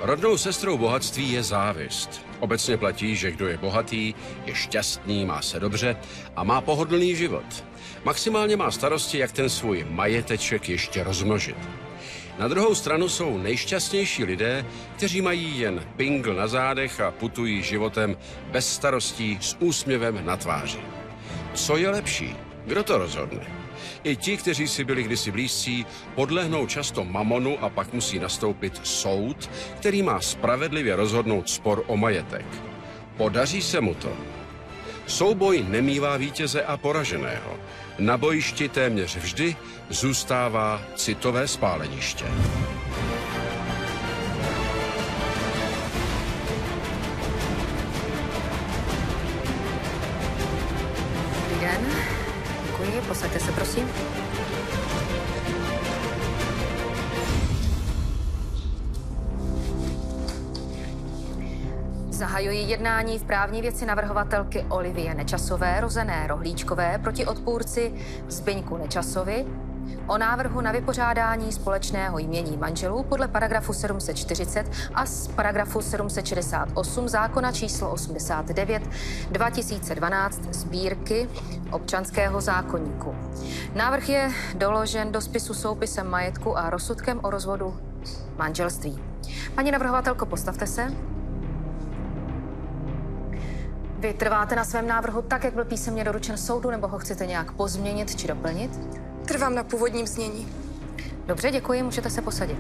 Rodnou sestrou bohatství je závist. Obecně platí, že kdo je bohatý, je šťastný, má se dobře a má pohodlný život. Maximálně má starosti, jak ten svůj majeteček ještě rozmnožit. Na druhou stranu jsou nejšťastnější lidé, kteří mají jen pingl na zádech a putují životem bez starostí s úsměvem na tváři. Co je lepší? Kdo to rozhodne? I ti, kteří si byli kdysi blízcí, podlehnou často mamonu a pak musí nastoupit soud, který má spravedlivě rozhodnout spor o majetek. Podaří se mu to? Souboj nemívá vítěze a poraženého. Na bojišti téměř vždy zůstává citové spáleniště. Dobrý den. Děkuji. Posaďte se, prosím. Zahajuji jednání v právní věci navrhovatelky Olivie Nečasové, rozené Rohlíčkové, proti odpůrci Zbyňku Nečasovi o návrhu na vypořádání společného jmění manželů podle paragrafu 740 a z paragrafu 768 zákona číslo 89 2012 sbírky občanského zákoníku. Návrh je doložen do spisu soupisem majetku a rozsudkem o rozvodu manželství. Paní navrhovatelko, postavte se. Vy trváte na svém návrhu tak, jak byl písemně doručen soudu, nebo ho chcete nějak pozměnit či doplnit? Trvám na původním znění. Dobře, děkuji, můžete se posadit.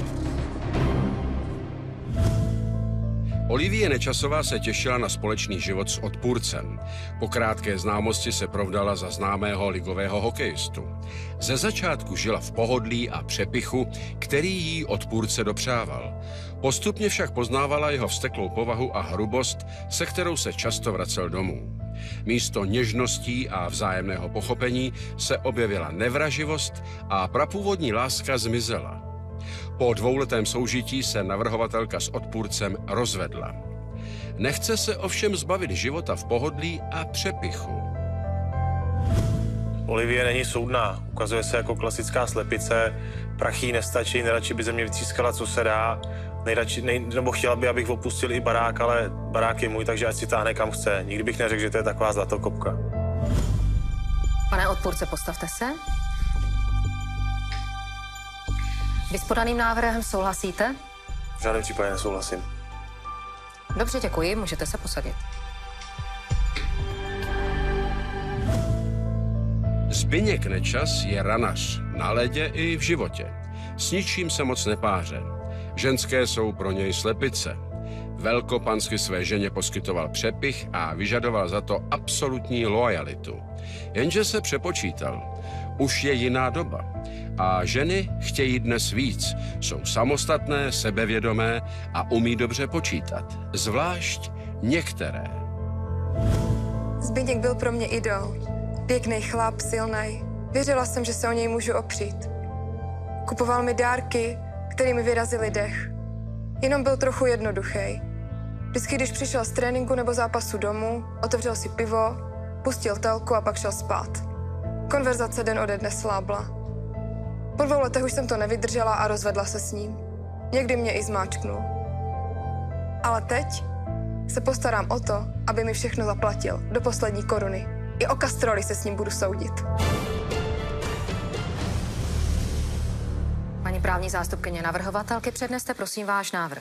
Olivie Nečasová se těšila na společný život s odpůrcem. Po krátké známosti se provdala za známého ligového hokejistu. Ze začátku žila v pohodlí a přepichu, který jí odpůrce dopřával. Postupně však poznávala jeho vzteklou povahu a hrubost, se kterou se často vracel domů. Místo něžností a vzájemného pochopení se objevila nevraživost a prapůvodní láska zmizela. Po dvouletém soužití se navrhovatelka s odpůrcem rozvedla. Nechce se ovšem zbavit života v pohodlí a přepichu. Olivie není soudná, ukazuje se jako klasická slepice, prachy nestačí, nejradši by ze mě vytřískala, co se dá, nebo chtěla by, abych opustil i barák, ale barák je můj, takže ať si táhne kam chce. Nikdy bych neřekl, že to je taková zlatokopka. Pane odpůrce, postavte se. Vy s podaným návrhem souhlasíte? V žádném případě nesouhlasím. Dobře, děkuji, můžete se posadit. Zbyněk Nečas je ranař, na ledě i v životě. S ničím se moc nepáře. Ženské jsou pro něj slepice. Velkopansky své ženě poskytoval přepich a vyžadoval za to absolutní loajalitu. Jenže se přepočítal. Už je jiná doba. A ženy chtějí dnes víc. Jsou samostatné, sebevědomé a umí dobře počítat. Zvlášť některé. Zbyněk byl pro mě idol. Pěkný chlap, silnej. Věřila jsem, že se o něj můžu opřít. Kupoval mi dárky, kterými vyrazili dech. Jenom byl trochu jednoduchý. Vždycky, když přišel z tréninku nebo zápasu domů, otevřel si pivo, pustil telku a pak šel spát. Konverzace den ode dne slábla. Po 2 letech už jsem to nevydržela a rozvedla se s ním. Někdy mě i zmáčknul. Ale teď se postarám o to, aby mi všechno zaplatil, do poslední koruny. I o kastroli se s ním budu soudit. Paní právní zástupkyně navrhovatelky, předneste prosím váš návrh.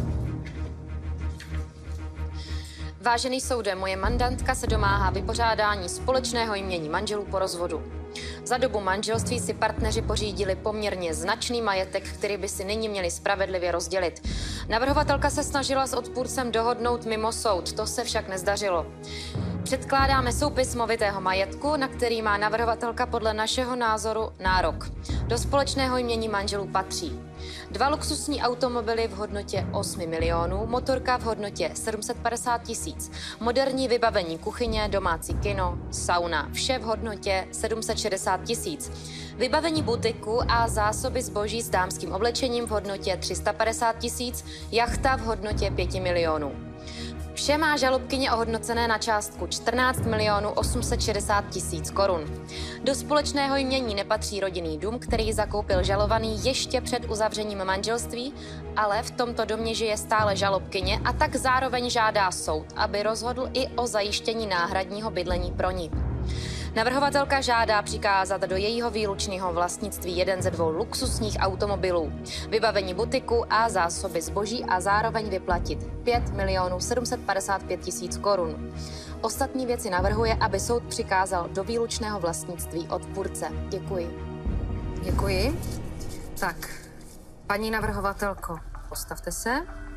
Vážený soude, moje mandantka se domáhá vypořádání společného jmění manželů po rozvodu. Za dobu manželství si partneři pořídili poměrně značný majetek, který by si nyní měli spravedlivě rozdělit. Navrhovatelka se snažila s odpůrcem dohodnout mimo soud, to se však nezdařilo. Předkládáme soupis movitého majetku, na který má navrhovatelka podle našeho názoru nárok. Do společného jmění manželů patří 2 luxusní automobily v hodnotě 8 milionů, motorka v hodnotě 750 000, moderní vybavení kuchyně, domácí kino, sauna, vše v hodnotě 760 000, vybavení butiku a zásoby zboží s dámským oblečením v hodnotě 350 000, jachta v hodnotě 5 milionů. Vše má žalobkyně ohodnocené na částku 14 860 000 korun. Do společného jmění nepatří rodinný dům, který zakoupil žalovaný ještě před uzavřením manželství, ale v tomto domě žije stále žalobkyně a tak zároveň žádá soud, aby rozhodl i o zajištění náhradního bydlení pro ní. Navrhovatelka žádá přikázat do jejího výlučného vlastnictví jeden ze 2 luxusních automobilů, vybavení butiku a zásoby zboží a zároveň vyplatit 5 755 000 korun. Ostatní věci navrhuje, aby soud přikázal do výlučného vlastnictví odpůrce. Děkuji. Děkuji. Tak, paní navrhovatelko, postavte se.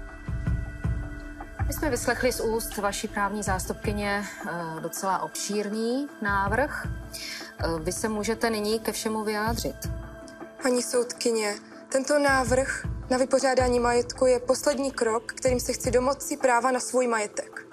My jsme vyslechli z úst vaší právní zástupkyně docela obšírný návrh. Vy se můžete nyní ke všemu vyjádřit. Paní soudkyně, tento návrh na vypořádání majetku je poslední krok, kterým se chci domoci práva na svůj majetek.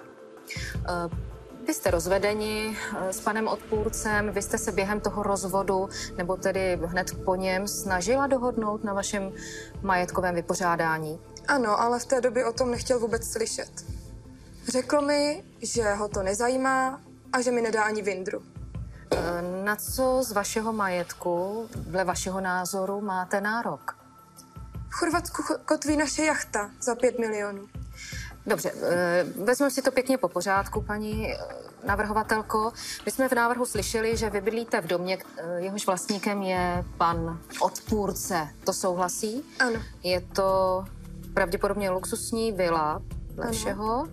Vy jste rozvedeni s panem odpůrcem, vy jste se během toho rozvodu, nebo tedy hned po něm, snažila dohodnout na vašem majetkovém vypořádání? Ano, ale v té době o tom nechtěl vůbec slyšet. Řekl mi, že ho to nezajímá a že mi nedá ani vindru. Na co z vašeho majetku, dle vašeho názoru, máte nárok? V Chorvatsku kotví naše jachta za 5 milionů. Dobře, vezmeme si to pěkně po pořádku, paní navrhovatelko. My jsme v návrhu slyšeli, že vy bydlíte v domě, jehož vlastníkem je pan odpůrce. To souhlasí? Ano. Je to pravděpodobně luxusní vila dle všeho.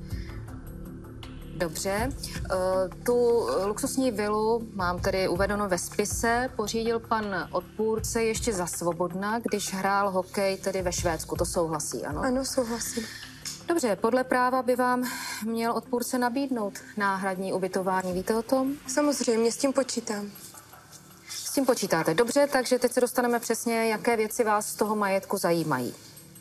Dobře. Tu luxusní vilu mám tedy uvedeno ve spise. Pořídil pan odpůrce ještě za svobodna, když hrál hokej tedy ve Švédsku. To souhlasí, ano? Ano, souhlasím. Dobře, podle práva by vám měl odpůrce nabídnout náhradní ubytování. Víte o tom? Samozřejmě, s tím počítám. S tím počítáte. Dobře, takže teď se dostaneme přesně, jaké věci vás z toho majetku zajímají.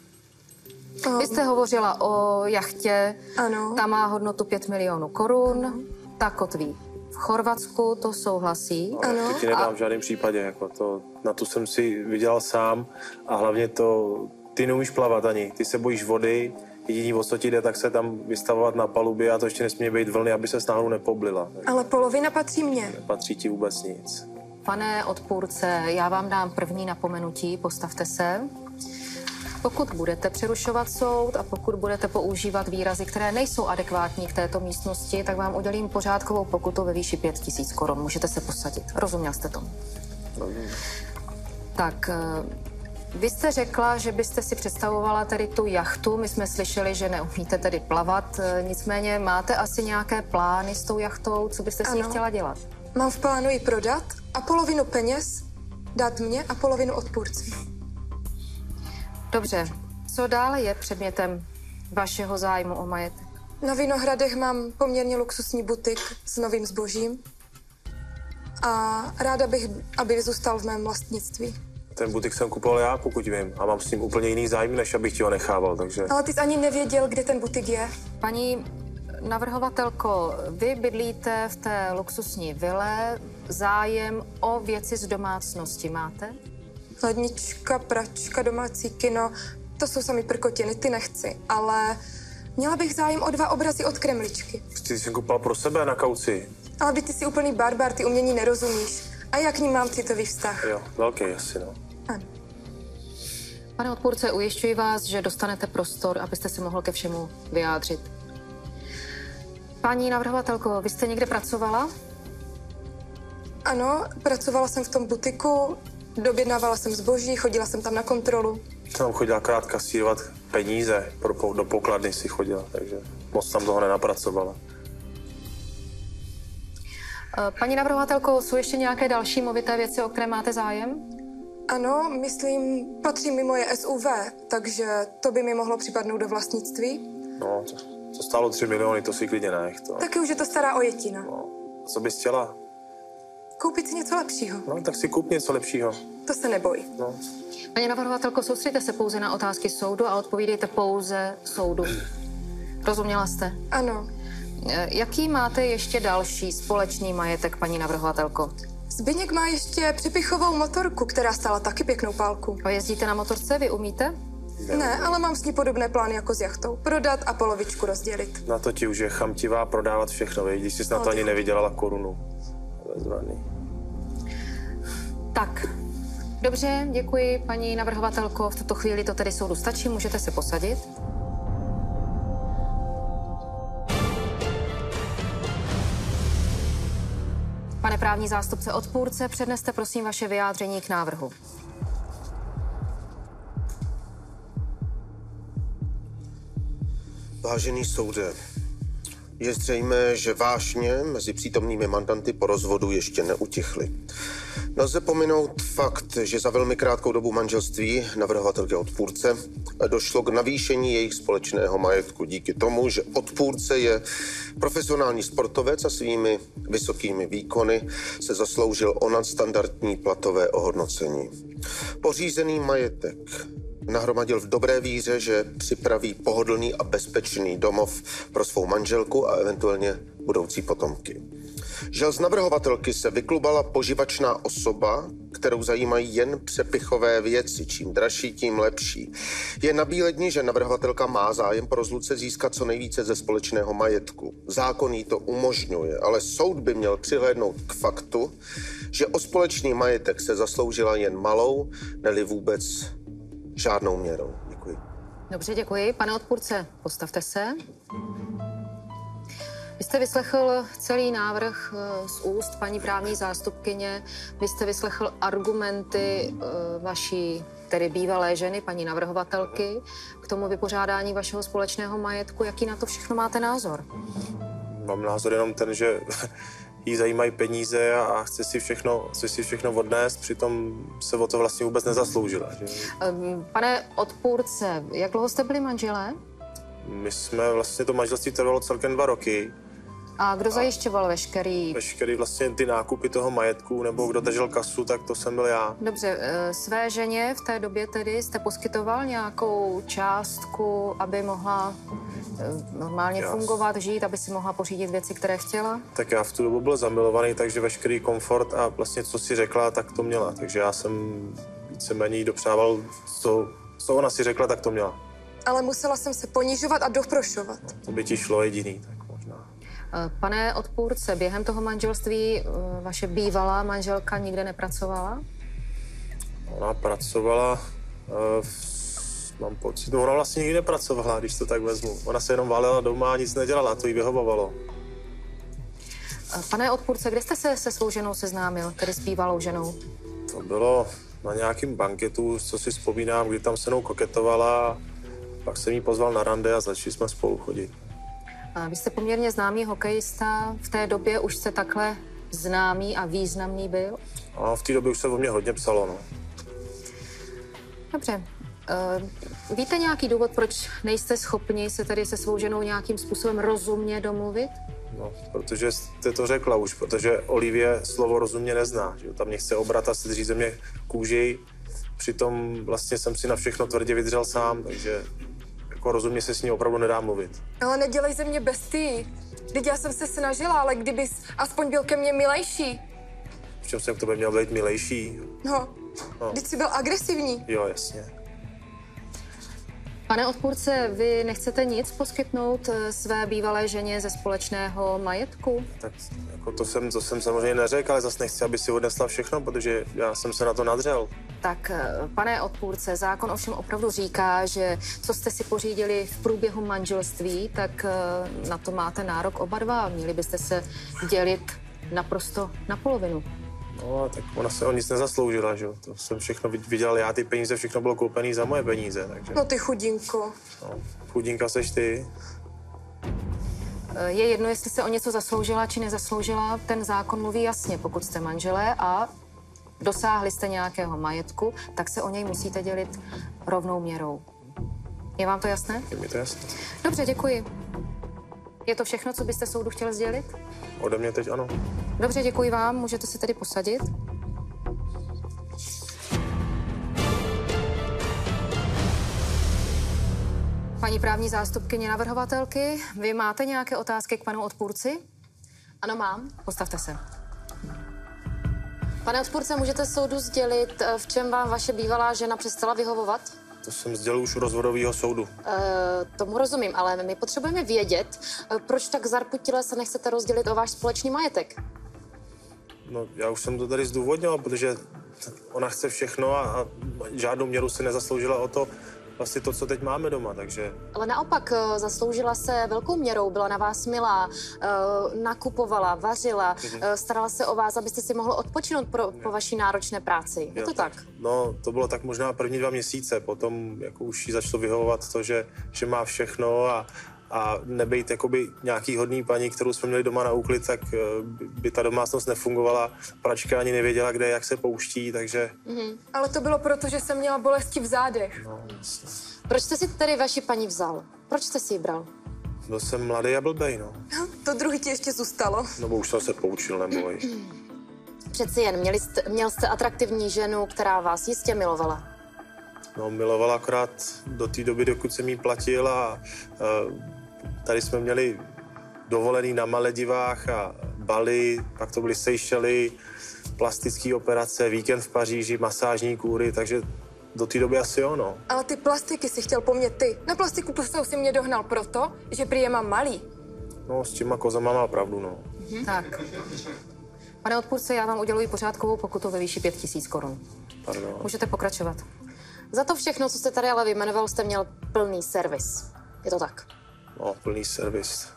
Vy jste hovořila o jachtě. Ano. Ta má hodnotu 5 milionů korun. Ta kotví v Chorvatsku, to souhlasí. Ano. To ti nedám v žádném případě. Jako to, na tu jsem si vydělal sám a hlavně to, ty neumíš plavat ani. Ty se bojíš vody, jediný o co ti jde, tak se tam vystavovat na palubě a to ještě nesmí být vlny, aby se s náhodou nepoblila. Ale polovina patří mně. Nepatří ti vůbec nic. Pane odpůrce, já vám dám první napomenutí, postavte se. Pokud budete přerušovat soud a pokud budete používat výrazy, které nejsou adekvátní k této místnosti, tak vám udělím pořádkovou pokutu ve výši 5 000 korun. Můžete se posadit. Rozuměl jste tomu? Tak, vy jste řekla, že byste si představovala tedy tu jachtu. My jsme slyšeli, že neumíte tedy plavat. Nicméně máte asi nějaké plány s tou jachtou? Co byste si ji chtěla dělat? Mám v plánu ji prodat a polovinu peněz dát mě a polovinu odpůrci. Dobře. Co dále je předmětem vašeho zájmu o majetek? Na Vinohradech mám poměrně luxusní butik s novým zbožím a ráda bych, aby zůstal v mém vlastnictví. Ten butik jsem kupoval já, pokud vím, a mám s ním úplně jiný zájem, než abych ti ho nechával, takže... Ale ty jsi ani nevěděl, kde ten butik je. Paní navrhovatelko, vy bydlíte v té luxusní vile. Zájem o věci z domácnosti máte? Lednička, pračka, domácí kino, to jsou sami prkotiny, ty nechci, ale měla bych zájem o 2 obrazy od Kremličky. Ty jsem kupoval pro sebe na kauci. Ale ty jsi úplný barbar, ty umění nerozumíš. A jak k ním mám citový vztah? Jo, velký asi, no. Ano. Pane odpůrce, ujišťuji vás, že dostanete prostor, abyste se mohl ke všemu vyjádřit. Paní navrhovatelko, vy jste někde pracovala? Ano, pracovala jsem v tom butiku, dobědnávala jsem zboží, chodila jsem tam na kontrolu. Tam chodila akorát kasírovat peníze, do pokladny si chodila, takže moc tam toho nenapracovala. Paní navrhovatelko, jsou ještě nějaké další movité věci, o které máte zájem? Ano, myslím, patří mi moje SUV, takže to by mi mohlo připadnout do vlastnictví. No, to stálo 3 miliony, to si klidně nech. To. Taky už je to stará ojetina. No, co bys chtěla? Koupit si něco lepšího. No, tak si kup něco lepšího. To se neboj. No. Paní navrhovatelko, soustředte se pouze na otázky soudu a odpovídejte pouze soudu. Rozuměla jste? Ano. Jaký máte ještě další společný majetek, paní navrhovatelko? Zbyněk má ještě přepichovou motorku, která stála taky pěknou pálku. A jezdíte na motorce, vy umíte? Ne, ale mám s ní podobné plány jako s jachtou. Prodat a polovičku rozdělit. Na to ti už je chamtivá prodávat všechno, víš, když jsi na to ani nevydělala korunu. Bezvadný. Tak, dobře, děkuji, paní navrhovatelko. V tuto chvíli to tedy soudu stačí, můžete se posadit. Pane právní zástupce odpůrce, předneste prosím vaše vyjádření k návrhu. Vážený soude, je zřejmé, že vášně mezi přítomnými mandanty po rozvodu ještě neutichly. Nelze pominout fakt, že za velmi krátkou dobu manželství navrhovatelky a odpůrce došlo k navýšení jejich společného majetku díky tomu, že odpůrce je profesionální sportovec a svými vysokými výkony se zasloužil o nadstandardní platové ohodnocení. Pořízený majetek nahromadil v dobré víře, že připraví pohodlný a bezpečný domov pro svou manželku a eventuálně budoucí potomky. Žel z navrhovatelky se vyklubala poživačná osoba, kterou zajímají jen přepichové věci. Čím dražší, tím lepší. Je nabíledni, že navrhovatelka má zájem po rozluce získat co nejvíce ze společného majetku. Zákon jí to umožňuje, ale soud by měl přihlédnout k faktu, že o společný majetek se zasloužila jen malou, neli vůbec žádnou měrou. Děkuji. Dobře, děkuji. Pane odpůrce, postavte se. Vy jste vyslechl celý návrh z úst paní právní zástupkyně. Vy jste vyslechl argumenty vaší, tedy bývalé ženy, paní navrhovatelky, k tomu vypořádání vašeho společného majetku. Jaký na to všechno máte názor? Mám názor jenom ten, že jí zajímají peníze a chce si všechno odnést, přitom se o to vlastně vůbec nezasloužila. Že? Pane odpůrce, jak dlouho jste byli manželé? My jsme vlastně, to manželství trvalo celkem 2 roky. A kdo zajišťoval veškerý vlastně ty nákupy toho majetku, nebo kdo držel kasu, tak to jsem byl já. Dobře, své ženě v té době tedy jste poskytoval nějakou částku, aby mohla normálně fungovat, žít, aby si mohla pořídit věci, které chtěla? Tak já v tu dobu byl zamilovaný, takže veškerý komfort a vlastně co si řekla, tak to měla. Takže já jsem víceméně jí dopřával, co ona si řekla, tak to měla. Ale musela jsem se ponižovat a doprošovat. To by ti šlo jediný, tak možná. Pane odpůrce, během toho manželství vaše bývalá manželka nikde nepracovala? Ona pracovala, mám pocit, ona vlastně nikdy nepracovala, když to tak vezmu. Ona se jenom válela doma a nic nedělala, to jí vyhovovalo. Pane odpůrce, kde jste se se svou ženou seznámil, tedy s bývalou ženou? To bylo na nějakém banketu, co si vzpomínám, kdy tam se mnou koketovala. Pak jsem jí pozval na rande a začali jsme spolu chodit. Vy jste poměrně známý hokejista. V té době už jste takhle známý a významný byl? A v té době už se o mě hodně psalo, no. Dobře. Víte nějaký důvod, proč nejste schopni se tady se svou ženou nějakým způsobem rozumně domluvit? No, protože jste to řekla už, protože Olivie slovo rozumně nezná. Že? Tam mě chce obrat a sedří ze mě kůži. Přitom vlastně jsem si na všechno tvrdě vydřel sám, takže jako rozumně se s ní opravdu nedá mluvit. Ale nedělej ze mě bestii. Vždyť já jsem se snažila, ale kdybys aspoň byl ke mně milejší. V čem jsem k tobě měl být milejší? No, vždyť jsi byl agresivní. Jo, jasně. Pane odpůrce, vy nechcete nic poskytnout své bývalé ženě ze společného majetku? Tak jako to jsem samozřejmě neřekl, ale zase nechci, aby si odnesla všechno, protože já jsem se na to nadřel. Tak, pane odpůrce, zákon ovšem opravdu říká, že co jste si pořídili v průběhu manželství, tak na to máte nárok oba dva. Měli byste se dělit naprosto na polovinu. No, tak ona se o nic nezasloužila, že jo. To jsem všechno vydělal já, ty peníze, všechno bylo koupené za moje peníze, takže... No ty chudinko. No, chudinka seš ty. Je jedno, jestli se o něco zasloužila či nezasloužila, ten zákon mluví jasně. Pokud jste manželé a dosáhli jste nějakého majetku, tak se o něj musíte dělit rovnou měrou. Je vám to jasné? Je mi to jasné. Dobře, děkuji. Je to všechno, co byste soudu chtěl sdělit? Ode mě teď ano. Dobře, děkuji vám. Můžete se tedy posadit. Paní právní zástupkyně navrhovatelky, vy máte nějaké otázky k panu odpůrci? Ano, mám. Postavte se. Pane odpůrce, můžete soudu sdělit, v čem vám vaše bývalá žena přestala vyhovovat? To jsem sdělil už u rozvodového soudu. Tomu rozumím, ale my potřebujeme vědět, proč tak zarputile se nechcete rozdělit o váš společný majetek. No, já už jsem to tady zdůvodnil, protože ona chce všechno a žádnou měru si nezasloužila o to, vlastně to, co teď máme doma, takže... Ale naopak zasloužila se velkou měrou, byla na vás milá, nakupovala, vařila, starala se o vás, abyste si mohl odpočinout po vaší náročné práci. Je to tak? No, to bylo tak možná první 2 měsíce, potom jako už jí začalo vyhovovat to, že má všechno a nebejt jakoby nějaký hodný paní, kterou jsme měli doma na úklid, tak by ta domácnost nefungovala. Pračka ani nevěděla, kde, jak se pouští, takže... Ale to bylo proto, že jsem měla bolesti v zádech. No, jasně. Proč jste si tedy vaši paní vzal? Proč jste si ji bral? Byl jsem mladý a blbej, no. To druhý ti ještě zůstalo. No, už jsem se poučil, neboj. Přeci jen, měl jste atraktivní ženu, která vás jistě milovala. No, miloval akorát do té doby, dokud jsem jí platil a tady jsme měli dovolený na Maledivách a Bali, pak to byly Seychely, plastické operace, víkend v Paříži, masážní kůry, takže do té doby asi ono. Ale ty plastiky si chtěl po mně ty. Na plastiku pustou si mě dohnal proto, že prý je mám malý. No, s těma kozama má pravdu, no. Tak. Pane odpůrce, já vám uděluji pořádkovou pokutu ve výši 5 000 korun. Pardon. Můžete pokračovat. Za to všechno, co jste tady ale vyjmenoval, jste měl plný servis. Je to tak? No, plný servis.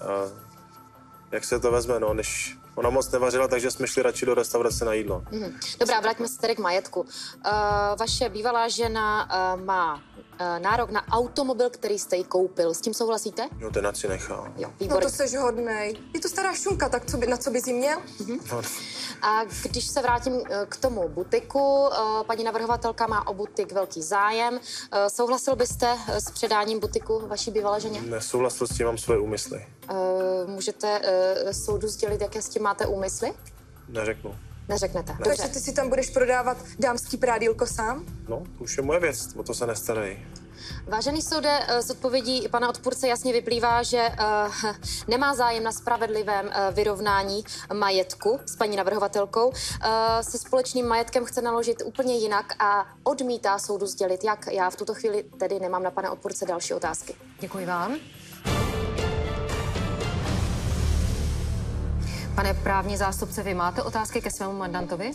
Jak se to vezme, no, než ona moc nevařila, takže jsme šli radši do restaurace na jídlo. Dobrá, vraťme se tedy k majetku. Vaše bývalá žena má nárok na automobil, který jste jí koupil. S tím souhlasíte? No, ten ať si nechá. Jo, No výborně. to seš hodnej. Je to stará šunka, tak na co bys jí měl? No, A když se vrátím k tomu butiku, paní navrhovatelka má o butik velký zájem. Souhlasil byste s předáním butiku vaší bývalé ženě? nesouhlasil s tím, mám svoje úmysly. Můžete soudu sdělit, jaké s tím máte úmysly? Neřeknu. Neřeknete. Takže Dobře. ty si tam budeš prodávat dámský prádílko sám? No, to už je moje věc, o to se nestarej. Vážený soude, z odpovědí pana odpůrce jasně vyplývá, že nemá zájem na spravedlivém vyrovnání majetku s paní navrhovatelkou. Se společným majetkem chce naložit úplně jinak a odmítá soudu sdělit, jak. Já v tuto chvíli tedy nemám na pana odpůrce další otázky. Děkuji vám. Pane právní zástupce, vy máte otázky ke svému mandantovi?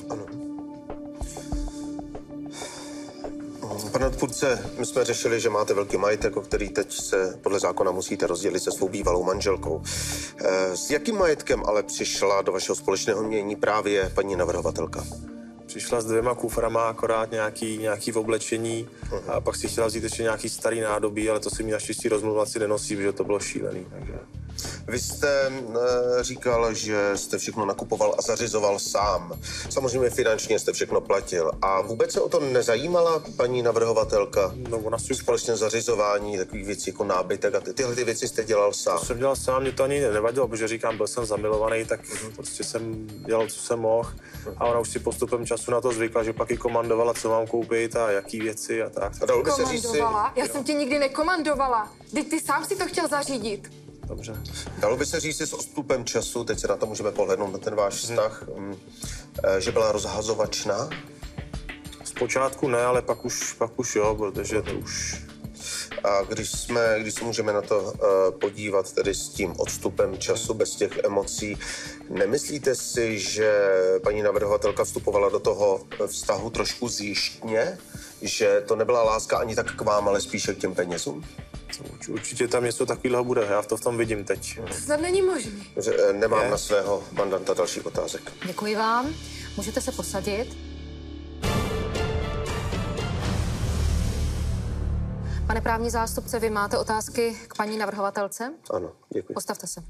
Pane odpůrce, my jsme řešili, že máte velký majetek, o který teď se podle zákona musíte rozdělit se svou bývalou manželkou. S jakým majetkem ale přišla do vašeho společného jmění právě paní navrhovatelka? Přišla s 2 kuframa, akorát nějaký v oblečení a pak si chtěla vzít ještě nějaký starý nádobí, ale to si mi naštěstí rozmluvat si nenosí, protože to bylo šílený. Takže... Vy jste říkal, že jste všechno nakupoval a zařizoval sám. Samozřejmě finančně jste všechno platil. A vůbec se o to nezajímala paní navrhovatelka? No, ona si Společné zařizování takových věcí jako nábytek a tyhle ty věci jste dělal sám. To jsem dělal sám, mě to ani nevadilo, protože říkám, byl jsem zamilovaný, tak prostě jsem dělal, co jsem mohl. A ona už si postupem času na to zvykla, že pak i komandovala, co mám koupit a jaký věci a tak. A dalo by se říct si, Komandovala? Já jsem tě nikdy nekomandovala. Vždyť ty sám si to chtěl zařídit. Dobře. dalo by se říct s odstupem času, teď se na to můžeme pohlednout, na ten váš vztah, že byla rozhazovačná? Zpočátku ne, ale pak už jo, protože to už... A když se můžeme na to podívat tedy s tím odstupem času, bez těch emocí, nemyslíte si, že paní navrhovatelka vstupovala do toho vztahu trošku zjištně? Že to nebyla láska ani tak k vám, ale spíše k těm penězům? Určitě tam něco takového bude, já to v tom vidím teď. To snad není možný. Nemám na svého mandanta dalších otázek. Děkuji vám. Můžete se posadit. Pane právní zástupce, vy máte otázky k paní navrhovatelce? Ano, děkuji. Postavte se.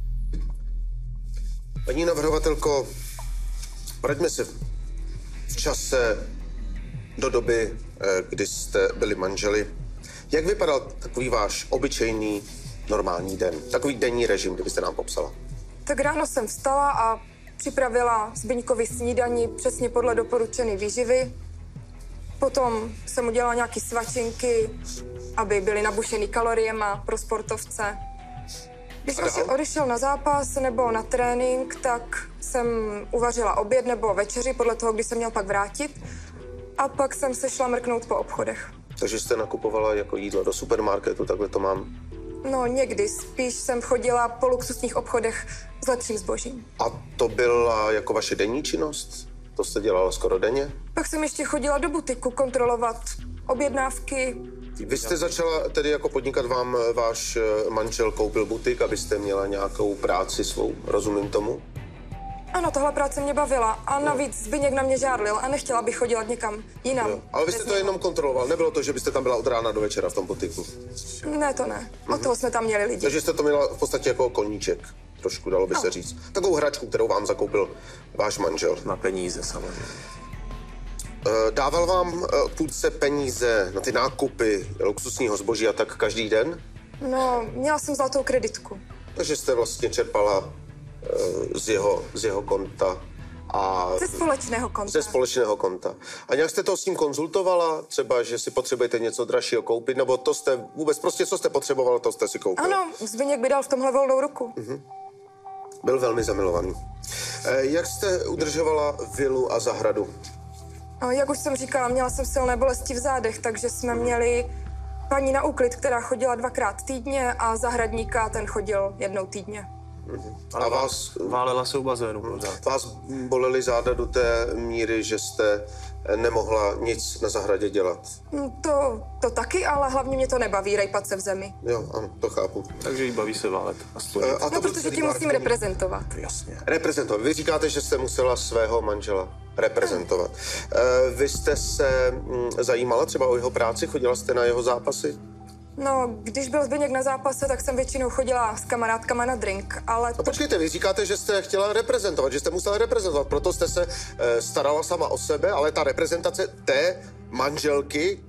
Paní navrhovatelko, vraťme se v čase do doby, kdy jste byli manželi. Jak vypadal takový váš obyčejný normální den? Takový denní režim, kdybyste nám popsala. Tak ráno jsem vstala a připravila Zbyňkovi snídani přesně podle doporučené výživy. Potom jsem udělala nějaké svačinky, aby byly nabušený kaloriema pro sportovce. Když jsem si odešel na zápas nebo na trénink, tak jsem uvařila oběd nebo večeři podle toho, kdy jsem měl pak vrátit. A pak jsem se šla mrknout po obchodech. Takže jste nakupovala jako jídlo do supermarketu, takhle to mám. No někdy, spíš jsem chodila po luxusních obchodech s lepším zbožím. A to byla jako vaše denní činnost? To jste dělala skoro denně? Pak jsem ještě chodila do butiku kontrolovat objednávky. Vy jste začala tedy jako podnikat, vám váš manžel koupil butik, abyste měla nějakou práci svou, rozumím tomu? Ano, tahle práce mě bavila a navíc Zbyněk na mě žádlil a nechtěla bych chodit někam jinam. Jo. Ale vy jste Bez to něho. jenom kontroloval, nebylo to, že byste tam byla od rána do večera v tom butiku? Ne, to ne. Od toho jsme tam měli lidi. Takže jste to měla v podstatě jako koníček, trošku dalo by se říct. Takovou hračku, kterou vám zakoupil váš manžel. Na peníze samozřejmě. Dával vám odpůrce peníze na ty nákupy luxusního zboží a tak každý den? No, měla jsem zlatou kreditku. Takže jste vlastně čerpala z jeho konta a Ze společného konta. ze společného konta. A nějak jste to s ním konzultovala? Třeba, že si potřebujete něco dražšího koupit? Nebo to jste vůbec prostě, co jste potřebovala, to jste si koupila? Ano, Zbyněk by dal v tomhle volnou ruku. Byl velmi zamilovaný. Jak jste udržovala vilu a zahradu? No, jak už jsem říkala, měla jsem silné bolesti v zádech, takže jsme měli paní na úklid, která chodila 2krát týdně a zahradníka, ten chodil 1 týdně. A vás, Válela se u bazénu pořád. vás bolely záda do té míry, že jste nemohla nic na zahradě dělat? To taky, ale hlavně mě to nebaví, rejpat se v zemi. Jo, ano, to chápu. Takže jí baví se válet. Aspoň. A No, byl protože celý tím musím marketing. reprezentovat. Jasně. Reprezentovat. Vy říkáte, že jste musela svého manžela reprezentovat. Vy jste se zajímala třeba o jeho práci? Chodila jste na jeho zápasy? No, když byl Zbyněk na zápase, tak jsem většinou chodila s kamarádkama na drink, ale No počkejte, vy říkáte, že jste chtěla reprezentovat, že jste musela reprezentovat, proto jste se starala sama o sebe, ale ta reprezentace té manželky,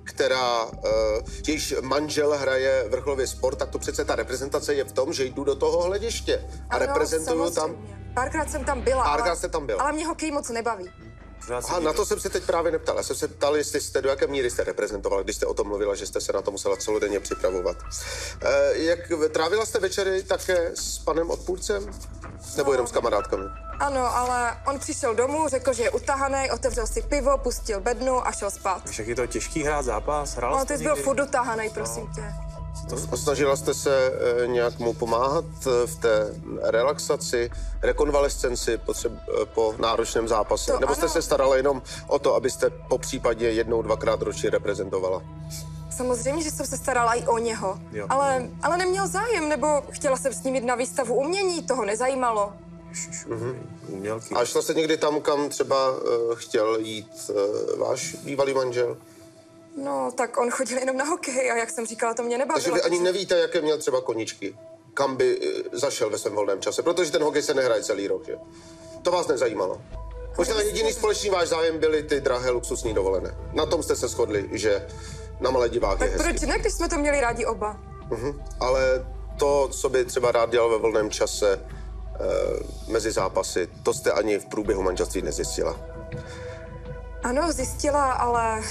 jejíž manžel hraje vrcholový sport, tak to přece ta reprezentace je v tom, že jdu do toho hlediště a ano, reprezentuju tam. samozřejmě. Párkrát jsem tam byla, Párkrát ale, jste tam byla. ale mě hokej moc nebaví. Aha, na to jsem se teď právě neptal. Já jsem se ptal, jestli jste do jaké míry jste reprezentovala, když jste o tom mluvila, že jste se na to musela celodenně připravovat. Jak trávila jste večery také s panem odpůrcem? Nebo jenom s kamarádkami? Ano, ale on přišel domů, řekl, že je utahaný, otevřel si pivo, pustil bednu a šel spát. Však je to těžký hrát zápas, hrála No, jste ty jsi byl někdy? furt utahaný, prosím tě. Snažila jste se nějak mu pomáhat v té relaxaci, rekonvalescenci po náročném zápase? To Nebo jste ano. se starala jenom o to, abyste po případě 1-2krát ročně reprezentovala? Samozřejmě, že jsem se starala i o něho, Jo. ale neměl zájem, nebo chtěla jsem s ním jít na výstavu umění, toho nezajímalo. Umělky. A šla jste někdy tam, kam třeba chtěl jít váš bývalý manžel? No, tak on chodil jenom na hokej a jak jsem říkala, to mě nebavilo. Takže vy ani nevíte, jaké měl třeba koníčky, kam by zašel ve svém volném čase, protože ten hokej se nehraje celý rok, že? To vás nezajímalo. Možná jediný společný váš zájem byly ty drahé luxusní dovolené. Na tom jste se shodli, že na Maledivách je Tak hezký. proč ne, když jsme to měli rádi oba? Ale to, co by třeba rád dělal ve volném čase mezi zápasy, to jste ani v průběhu manželství nezjistila. Ano, zjistila, ale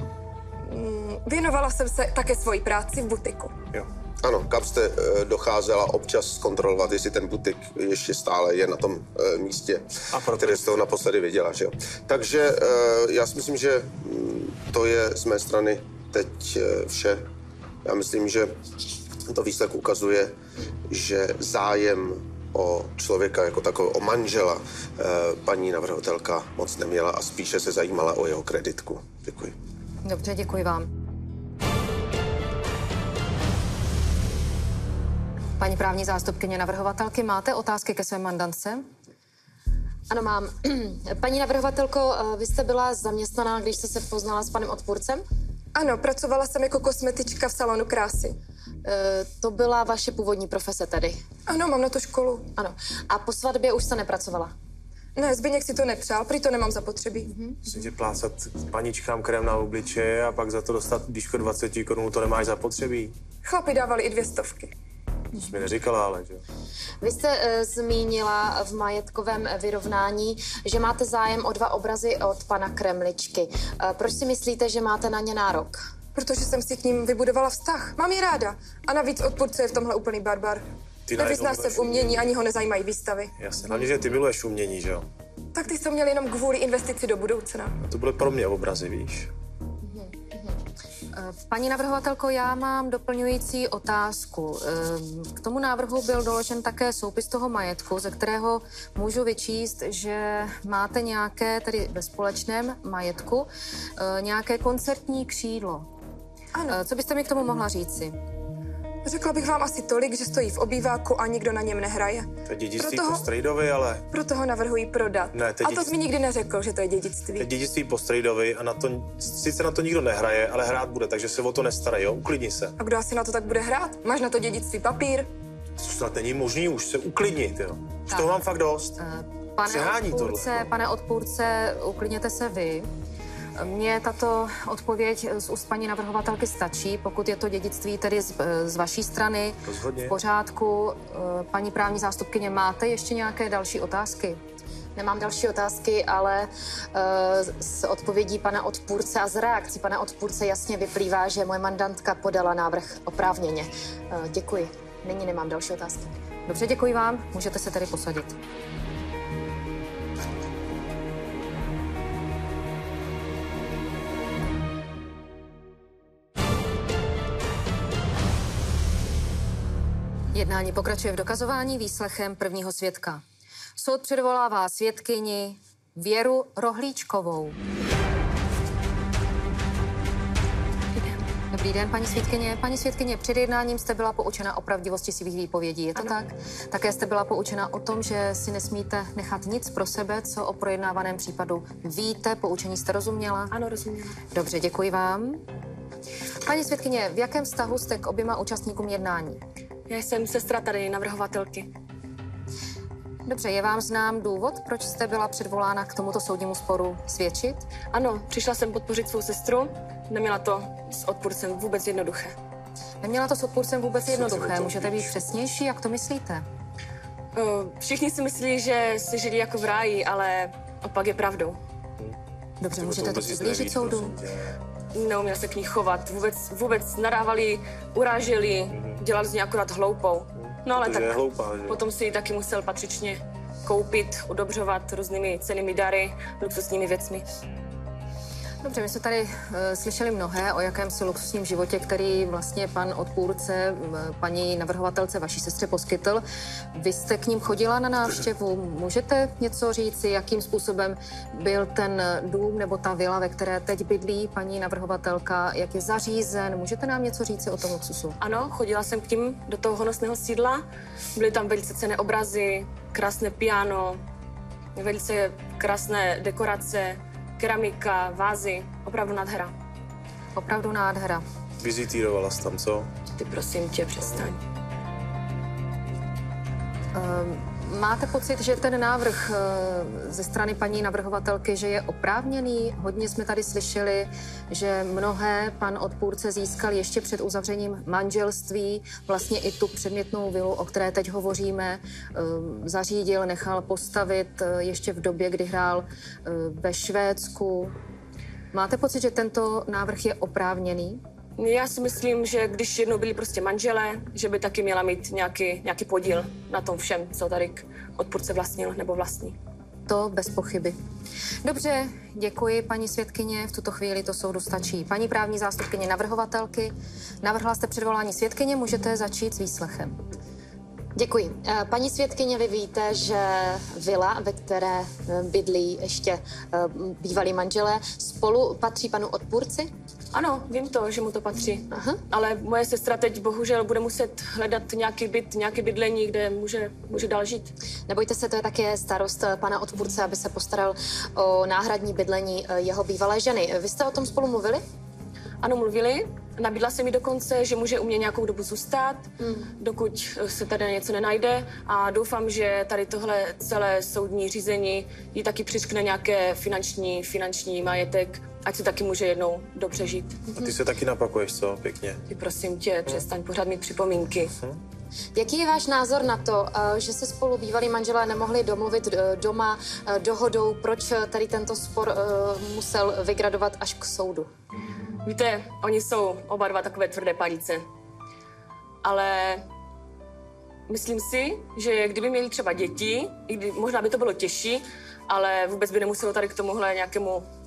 věnovala jsem se také svojí práci v butiku. Jo. Ano, kam jste docházela občas zkontrolovat, jestli ten butik ještě stále je na tom místě, A proto- které jste ho naposledy viděla, že jo. Takže já si myslím, že to je z mé strany teď vše. Já myslím, že to výsledek ukazuje, že zájem o člověka jako takového, o manžela, paní navrhovatelka moc neměla a spíše se zajímala o jeho kreditku. Děkuji. Dobře, děkuji vám. Paní právní zástupkyně navrhovatelky, máte otázky ke své mandantce? Ano, mám. Paní navrhovatelko, vy jste byla zaměstnaná, když jste se poznala s panem odpůrcem? Ano, pracovala jsem jako kosmetička v salonu krásy. To byla vaše původní profese tedy? Ano, mám na to školu. Ano. A po svatbě už jste nepracovala? Ne, Zbyněk si to nepřál, prý to nemám zapotřebí. Musíte plácat paničkám krém na obličeje a pak za to dostat díško 20 korun, to nemáš zapotřebí. Chlapi dávali i 200. To jsi mi neříkala, ale že? Vy jste zmínila v majetkovém vyrovnání, že máte zájem o 2 obrazy od pana Kremličky. Proč si myslíte, že máte na ně nárok? Protože jsem si k ním vybudovala vztah. Mám je ráda. A navíc odpůrce je v tomhle úplný barbar. Ty Nevyzná najednou se v umění, ani ho nezajímají výstavy. Jasně, hlavně, že ty miluješ umění, že jo? Tak ty jsi to měl jenom kvůli investici do budoucna. To byly pro mě obrazy, víš? Paní navrhovatelko, já mám doplňující otázku. K tomu návrhu byl doložen také soupis toho majetku, ze kterého můžu vyčíst, že máte nějaké, tedy ve společném majetku, nějaké koncertní křídlo. Ano. Co byste mi k tomu mohla říci? Řekla bych vám asi tolik, že stojí v obýváku a nikdo na něm nehraje. To je dědictví Proto po ho- strejdovi, ale... Proto ho navrhuji prodat. Ne, to je a to jsi mi nikdy neřekl, že to je To je dědictví. dědictví po strejdovi a sice na to nikdo nehraje, ale hrát bude, takže se o to nestarej, jo? Uklidni se. A kdo asi na to tak bude hrát? Máš na to dědictví papír? To snad není možný už se uklidnit, jo? Už Tak. toho mám fakt dost. Přehání Pane odpůrce, uklidněte se vy. Mně tato odpověď z úst paní navrhovatelky stačí, pokud je to dědictví tedy z vaší strany. Rozhodně. V pořádku. Paní právní zástupkyně, máte ještě nějaké další otázky? Nemám další otázky, ale z odpovědí pana odpůrce a z reakcí pana odpůrce jasně vyplývá, že moje mandantka podala návrh oprávněně. Děkuji. Nyní nemám další otázky. Dobře, děkuji vám. Můžete se tedy posadit. Jednání pokračuje v dokazování výslechem prvního svědka. Soud předvolává svědkyni Věru Rohlíčkovou. Dobrý den, paní svědkyně. Paní svědkyně, před jednáním jste byla poučena o pravdivosti svých výpovědí, je to tak? Také jste byla poučena o tom, že si nesmíte nechat nic pro sebe, co o projednávaném případu víte. Poučení jste rozuměla? Ano, rozuměla. Dobře, děkuji vám. Paní svědkyně, v jakém vztahu jste k oběma účastníkům jednání? Já jsem sestra tady navrhovatelky. Dobře, je vám znám důvod, proč jste byla předvolána k tomuto soudnímu sporu svědčit? Ano, přišla jsem podpořit svou sestru. Neměla to s odpůrcem vůbec jednoduché. Neměla to s odpůrcem vůbec jednoduché. Můžete být přesnější, jak to myslíte? Všichni si myslí, že si žili jako v ráji, ale opak je pravdou. Dobře, můžete to přiblížit soudu? Neuměla se k ní chovat. Vůbec nadávali, uráželi, dělali z ní akorát hloupou. No ale Protože tak je hloupá, že? potom si ji taky musel patřičně koupit, udobřovat různými cennými dary, luxusními věcmi. Dobře, my jsme tady slyšeli mnohé o jakémsi luxusním životě, který vlastně pan odpůrce, paní navrhovatelce, vaší sestře poskytl. Vy jste k ním chodila na návštěvu. Můžete něco říci, jakým způsobem byl ten dům nebo ta vila, ve které teď bydlí paní navrhovatelka, jak je zařízen? Můžete nám něco říci o tom luxusu? Ano, chodila jsem k ním do toho honosného sídla. Byly tam velice cenné obrazy, krásné piano, velice krásné dekorace, keramika, vázy, opravdu nádhera. Opravdu nádhera. Vizitírovala jsi tam, co? Ty prosím tě, přestaň. Máte pocit, že ten návrh ze strany paní navrhovatelky, že je oprávněný? Hodně jsme tady slyšeli, že mnohé pan odpůrce získal ještě před uzavřením manželství. Vlastně i tu předmětnou vilu, o které teď hovoříme, zařídil, nechal postavit ještě v době, kdy hrál ve Švédsku. Máte pocit, že tento návrh je oprávněný? Já si myslím, že když jednou byli prostě manželé, že by taky měla mít nějaký podíl na tom všem, co tady odpůrce vlastnil nebo vlastní. To bez pochyby. Dobře, děkuji, paní svědkyně. V tuto chvíli to soudu stačí. Paní právní zástupkyně navrhovatelky, navrhla jste předvolání svědkyně, můžete začít s výslechem. Děkuji. Paní svědkyně, vy víte, že vila, ve které bydlí ještě bývalí manželé, spolu patří panu odpůrci? Ano, vím to, že mu to patří. Aha. Ale moje sestra teď bohužel bude muset hledat nějaký byt, nějaké bydlení, kde může dál žít. Nebojte se, to je také starost pana odpůrce, aby se postaral o náhradní bydlení jeho bývalé ženy. Vy jste o tom spolu mluvili? Ano, mluvili. Nabídla se mi dokonce, že může u mě nějakou dobu zůstat, dokud se tady něco nenajde, a doufám, že tady tohle celé soudní řízení jí taky přiškne nějaké finanční majetek, ať se taky může jednou dobře žít. A ty se taky napakuješ, co? Pěkně. Ty prosím tě, přestaň pořád mít připomínky. Jaký je váš názor na to, že se spolu bývalí manželé nemohli domluvit doma dohodou, proč tady tento spor musel vygradovat až k soudu? Víte, oni jsou oba dva takové tvrdé palice. Ale myslím si, že kdyby měli třeba děti, možná by to bylo těžší, ale vůbec by nemuselo tady k tomuhle nějakému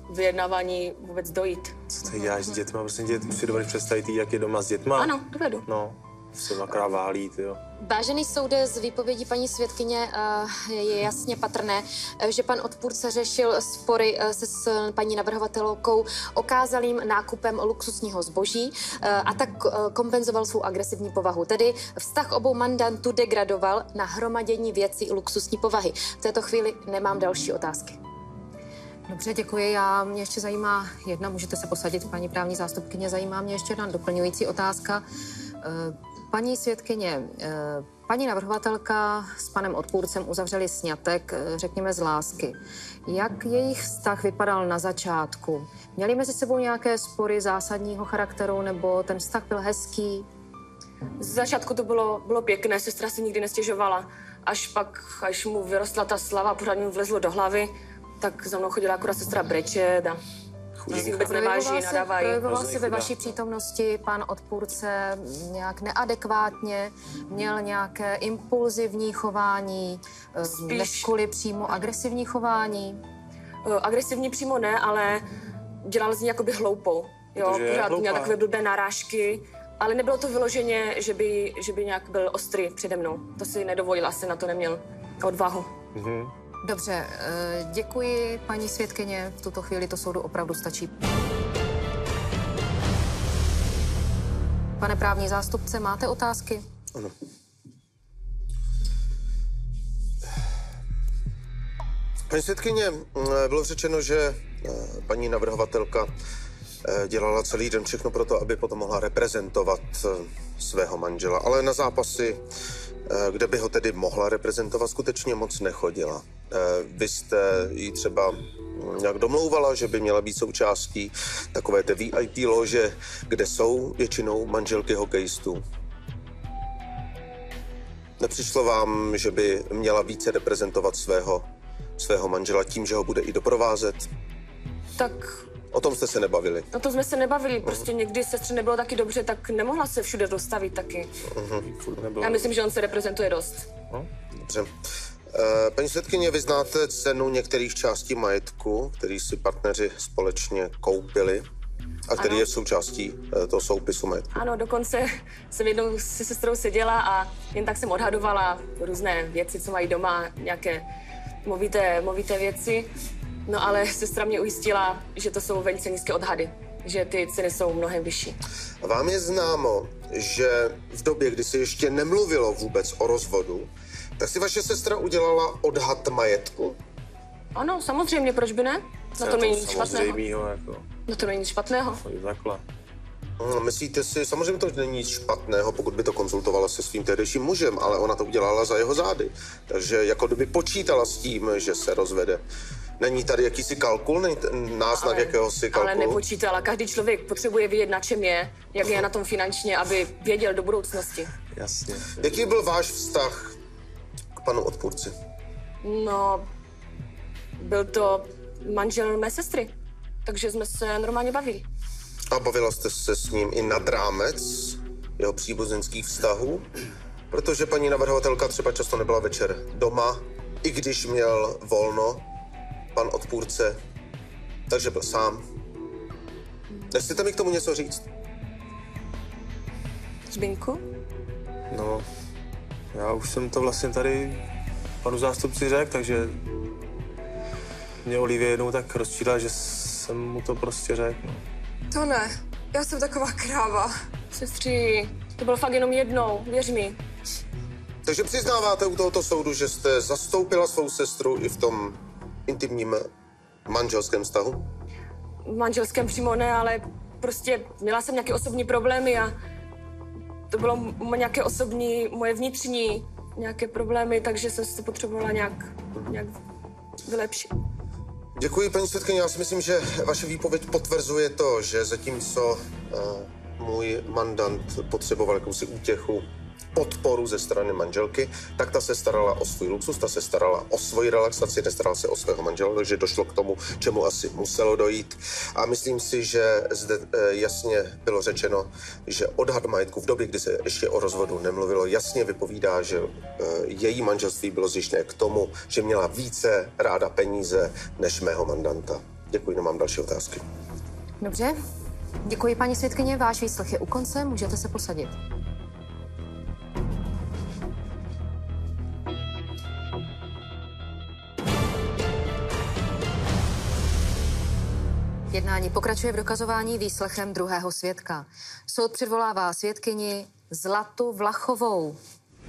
vyjednávání vůbec dojít. Co ty děláš s dětma? Prosím tě, si dovedeš představit, jak je doma s dětma? Ano, dovedu. No, se dvakrát válí, tyjo. Vážený soude, z výpovědi paní svědkyně je jasně patrné, že pan odpůrce řešil spory se s paní navrhovatelkou okázalým nákupem luxusního zboží a tak kompenzoval svou agresivní povahu. Tedy vztah obou mandantů degradoval na hromadění věcí luxusní povahy. V této chvíli nemám další otázky. Dobře, děkuji. Mě ještě zajímá jedna, můžete se posadit, paní právní zástupkyně, zajímá mě ještě jedna doplňující otázka. Paní svědkyně, paní navrhovatelka s panem odpůrcem uzavřeli sňatek, řekněme, z lásky. Jak jejich vztah vypadal na začátku? Měli mezi sebou nějaké spory zásadního charakteru, nebo ten vztah byl hezký? Z začátku to bylo pěkné, sestra si nikdy nestěžovala. Až mu vyrostla ta slava, pořád mu vlezlo do hlavy, tak za mnou chodila akorát sestra brečet a si vůbec neváží, nadávají. Projevoval se ve vaší přítomnosti pan odpůrce nějak neadekvátně, měl nějaké impulzivní chování, než kvůli přímo agresivní chování? Agresivní přímo ne, ale dělal z ní jakoby hloupou. Jo, pořád měl takové blbé narážky, ale nebylo to vyloženě, že by nějak byl ostrý přede mnou. To si nedovolil, asi na to neměl odvahu. Mhm. Dobře, děkuji, paní svědkyně. V tuto chvíli to soudu opravdu stačí. Pane právní zástupce, máte otázky? Ano. Paní svědkyně, bylo řečeno, že paní navrhovatelka dělala celý den všechno pro to, aby potom mohla reprezentovat svého manžela, ale na zápasy, kde by ho tedy mohla reprezentovat, skutečně moc nechodila. Vy jste jí třeba nějak domlouvala, že by měla být součástí takové té VIP lože, kde jsou většinou manželky hokejistů. Nepřišlo vám, že by měla více reprezentovat svého manžela tím, že ho bude i doprovázet? Tak O tom jste se nebavili? o tom jsme se nebavili, prostě někdy sestře nebylo taky dobře, tak nemohla se všude dostavit taky. Já myslím, že on se reprezentuje dost. Dobře. Paní svědkyně, vy znáte cenu některých částí majetku, který si partneři společně koupili a který je v součástí toho soupisu majetku? Ano, dokonce jsem jednou se sestrou seděla a jen tak jsem odhadovala různé věci, co mají doma, nějaké movité věci. No ale sestra mě ujistila, že to jsou velice nízké odhady, že ty ceny jsou mnohem vyšší. A vám je známo, že v době, kdy se ještě nemluvilo vůbec o rozvodu, tak si vaše sestra udělala odhad majetku? Ano, samozřejmě, proč by ne? Na to není nic špatného. Jako. Na to není nic špatného. Takhle. Myslíte si, samozřejmě to není nic špatného, pokud by to konzultovala se svým tehdejším mužem, ale ona to udělala za jeho zády. Takže jako kdyby počítala s tím, že se rozvede. Není tady jakýsi kalkul, není náznak jakéhosi kalkulu? Ale nepočítala. Každý člověk potřebuje vědět, na čem je, jak je na tom finančně, aby věděl do budoucnosti. Jasně. Jaký byl váš vztah k panu odpůrci? No, byl to manžel mé sestry, takže jsme se normálně bavili. A bavila jste se s ním i nad rámec jeho příbuzenských vztahů? Protože paní navrhovatelka třeba často nebyla večer doma, i když měl volno pan odpůrce, takže byl sám. Nechcete mi k tomu něco říct? Zbyňku? No, já už jsem to vlastně tady panu zástupci řekl, takže mě Olivie jednou tak rozčíla, že jsem mu to prostě řekl. No. To ne, já jsem taková kráva. Sestři, to bylo fakt jenom jednou, věř mi. Takže přiznáváte u tohoto soudu, že jste zastoupila svou sestru i v tom intimním manželském vztahu? V manželském přímo ne, ale prostě měla jsem nějaké osobní problémy a to bylo nějaké osobní, moje vnitřní nějaké problémy, takže jsem se potřebovala nějak vylepšit. Děkuji, paní svědkyně. Já si myslím, že vaše výpověď potvrzuje to, že zatímco můj mandant potřeboval jakousi útěchu, podporu ze strany manželky, tak ta se starala o svůj luxus, ta se starala o svoji relaxaci, nestarala se o svého manžela, takže došlo k tomu, čemu asi muselo dojít. A myslím si, že zde jasně bylo řečeno, že odhad majetku v době, kdy se ještě o rozvodu nemluvilo, jasně vypovídá, že její manželství bylo zjištěné k tomu, že měla více ráda peníze než mého mandanta. Děkuji. Děkuji, nemám další otázky. Dobře. Děkuji, paní svědkyně. Váš výslech je u konce, můžete se posadit. Jednání pokračuje v dokazování výslechem druhého svědka. Soud předvolává svědkyni Zlatu Vlachovou.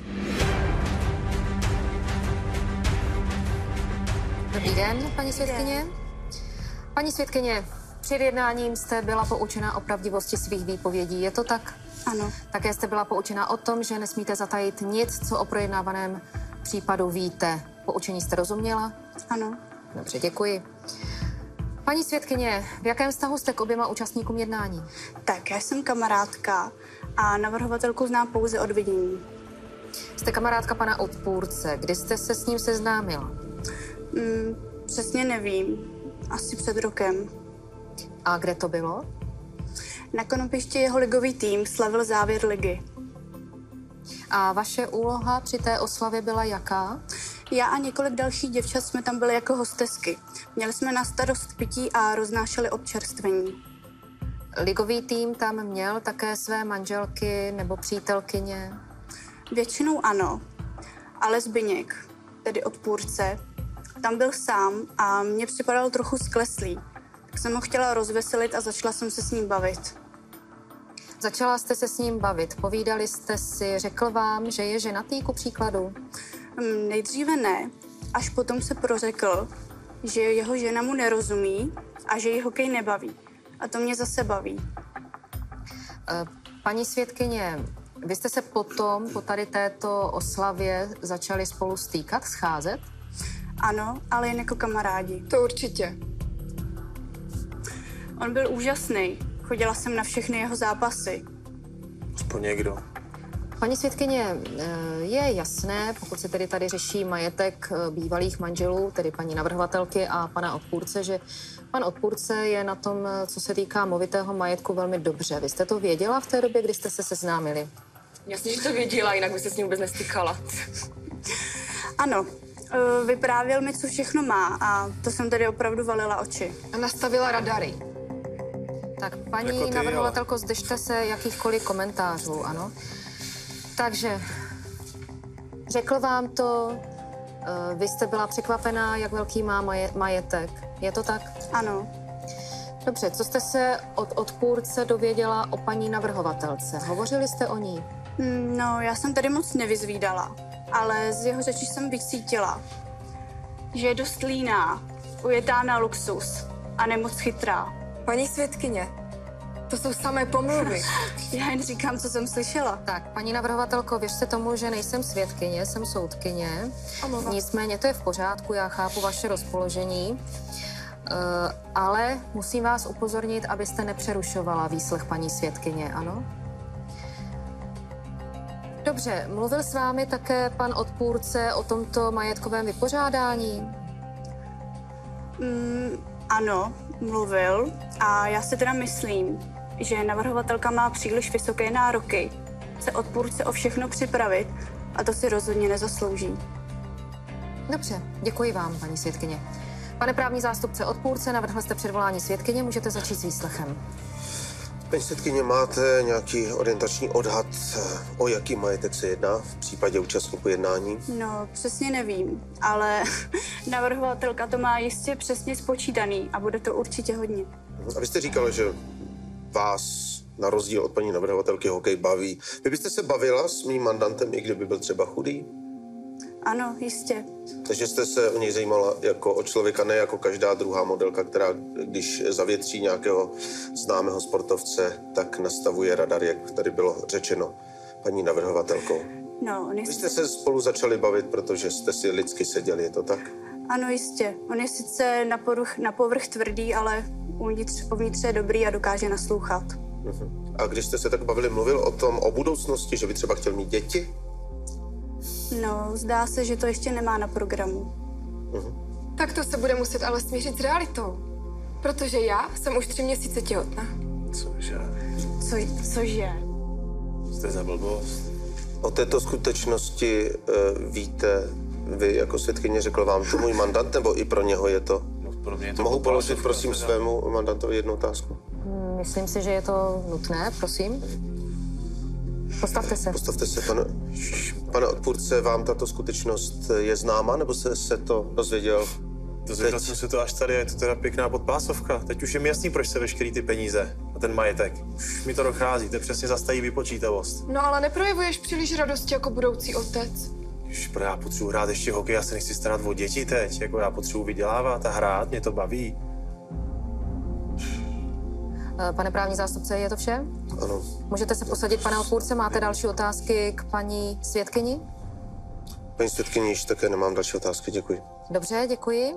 Dobrý den, paní svědkyně. Paní svědkyně, před jednáním jste byla poučena o pravdivosti svých výpovědí, je to tak? Ano. Také jste byla poučena o tom, že nesmíte zatajit nic, co o projednávaném případu víte. Poučení jste rozuměla? Ano. Dobře, děkuji. Paní svědkyně, v jakém vztahu jste k oběma účastníkům jednání? Tak, já jsem kamarádka a navrhovatelku znám pouze od vidění. Jste kamarádka pana odpůrce. Kdy jste se s ním seznámila? Přesně nevím. Asi před rokem. A kde to bylo? Na konopišti jeho ligový tým slavil závěr ligy. A vaše úloha při té oslavě byla jaká? Já a několik dalších děvčat jsme tam byli jako hostesky. Měli jsme na starost pití a roznášeli občerstvení. Ligový tým tam měl také své manželky nebo přítelkyně? Většinou ano, ale Zbyněk, tedy odpůrce, tam byl sám a mně připadal trochu skleslý. Tak jsem ho chtěla rozveselit a začala jsem se s ním bavit. Začala jste se s ním bavit, povídali jste si, řekl vám, že je ženatý ku příkladu? Nejdříve ne, až potom se prořekl, že jeho žena mu nerozumí a že ji hokej nebaví. A to mě zase baví. Paní svědkyně, vy jste se potom, po tady této oslavě, začali spolu stýkat, scházet? Ano, ale jen jako kamarádi. To určitě. On byl úžasný. Chodila jsem na všechny jeho zápasy. Aspoň někdo. Paní svědkyně, je jasné, pokud se tedy tady řeší majetek bývalých manželů, tedy paní navrhovatelky a pana odpůrce, že pan odpůrce je na tom, co se týká movitého majetku, velmi dobře. Vy jste to věděla v té době, kdy jste se seznámili? Jasně, že to věděla, jinak by se s ním vůbec nestýkala. Ano, vyprávěl mi, co všechno má a to jsem tedy opravdu valila oči. A nastavila radary. Tak, paní Jako ty, navrhovatelko, zdržte se jakýchkoliv komentářů, ano? Takže, řekl vám to, vy jste byla překvapená, jak velký má majetek. Je to tak? Ano. Dobře, co jste se od odpůrce dověděla o paní navrhovatelce? Hovořili jste o ní? No, já jsem tady moc nevyzvídala, ale z jeho řeči jsem vycítila, že je dost líná, ujetá na luxus a nemoc chytrá. Paní svědkyně, to jsou samé pomluvy. Já jen říkám, co jsem slyšela. Tak, paní navrhovatelko, věřte tomu, že nejsem svědkyně, jsem soudkyně. Nicméně to je v pořádku, já chápu vaše rozpoložení, ale musím vás upozornit, abyste nepřerušovala výslech paní svědkyně, ano? Dobře, mluvil s vámi také pan odpůrce o tomto majetkovém vypořádání? Ano, mluvil a já si teda myslím, že navrhovatelka má příliš vysoké nároky. Chce odpůrce o všechno připravit a to si rozhodně nezaslouží. Dobře, děkuji vám, paní svědkyně. Pane právní zástupce odpůrce, navrhl jste předvolání svědkyně, můžete začít s výslechem. Paní svědkyně, máte nějaký orientační odhad, o jaký majetek se jedná v případě účastníků jednání? No, přesně nevím, ale navrhovatelka to má jistě přesně spočítaný a bude to určitě hodně. A vy jste říkala, že vás na rozdíl od paní navrhovatelky hokej baví. Vy byste se bavila s mým mandantem, i kdyby byl třeba chudý? Ano, jistě. Takže jste se o něj zajímala jako o člověka, ne jako každá druhá modelka, která když zavětří nějakého známého sportovce, tak nastavuje radar, jak tady bylo řečeno paní navrhovatelkou. No, Vy jste se spolu začali bavit, protože jste si lidsky seděli, je to tak? Ano, jistě. On je sice na povrch tvrdý, ale uvnitř je dobrý a dokáže naslouchat. A když jste se tak bavili, mluvil o budoucnosti, že by třeba chtěl mít děti? No, zdá se, že to ještě nemá na programu. Tak to se bude muset ale smířit s realitou. Protože já jsem už 3 měsíce těhotná. Cože? Cože? Jste za blbost? O této skutečnosti víte vy jako svědkyně, řekl vám to můj mandant, nebo i pro něho je to? No, Pro mě je to Mohu položit, pásovka, prosím, teda. svému mandantovi jednu otázku? Myslím si, že je to nutné, prosím. Postavte se. Postavte se, pane odpůrce, vám tato skutečnost je známa, nebo jste se to dozvěděl? Dozvěděl jsem se to až tady, je to teda pěkná podpásovka. Teď už je mi jasný, proč se veškerý ty peníze a ten majetek. Už mi to dochází, to je přesně zastají vypočítavost. No ale neprojevuješ příliš radosti jako budoucí otec. Já potřebuji hrát ještě hokej, já se nechci starat o děti teď. Jako já potřebuji vydělávat a hrát, mě to baví. Pane právní zástupce, je to vše? Ano. Můžete se posadit, pane odpůrce. Máte další otázky k paní svědkyni? Paní svědkyni, již také nemám další otázky, děkuji. Dobře, děkuji.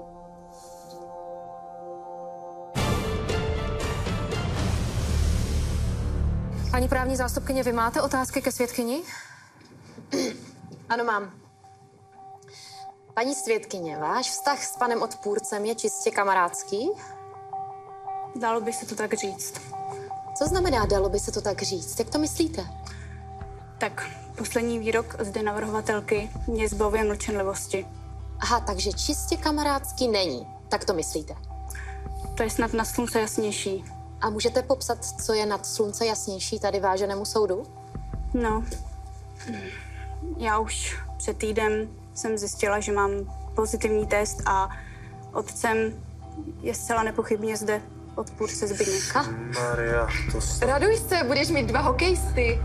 Paní právní zástupkyně, vy máte otázky ke svědkyni? Ano, mám. Paní svědkyně, váš vztah s panem odpůrcem je čistě kamarádský? Dalo by se to tak říct. Co znamená, dalo by se to tak říct? Jak to myslíte? Tak, poslední výrok zde navrhovatelky mě zbavuje mlčenlivosti. Aha, takže čistě kamarádský není. Tak to myslíte. To je snad na slunce jasnější. A můžete popsat, co je nad slunce jasnější tady váženému soudu? No, já už před týdnem jsem zjistila, že mám pozitivní test a otcem je zcela nepochybně zde odpůrce Zbyněk. Maria, to snad... Raduj se, budeš mít 2 hokejisty.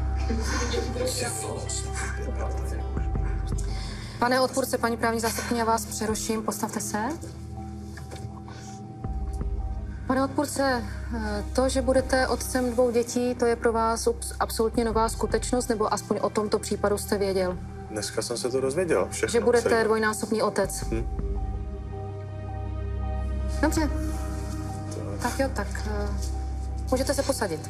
Pane odpůrce, paní právní zástupkyně, já vás přeruším. Postavte se. Pane odpůrce, to, že budete otcem 2 dětí, to je pro vás absolutně nová skutečnost, nebo aspoň o tomto případu jste věděl? Dneska jsem se to dozvěděl. Všechno. Že budete celý. dvojnásobný otec? Dobře. Tak jo, tak můžete se posadit.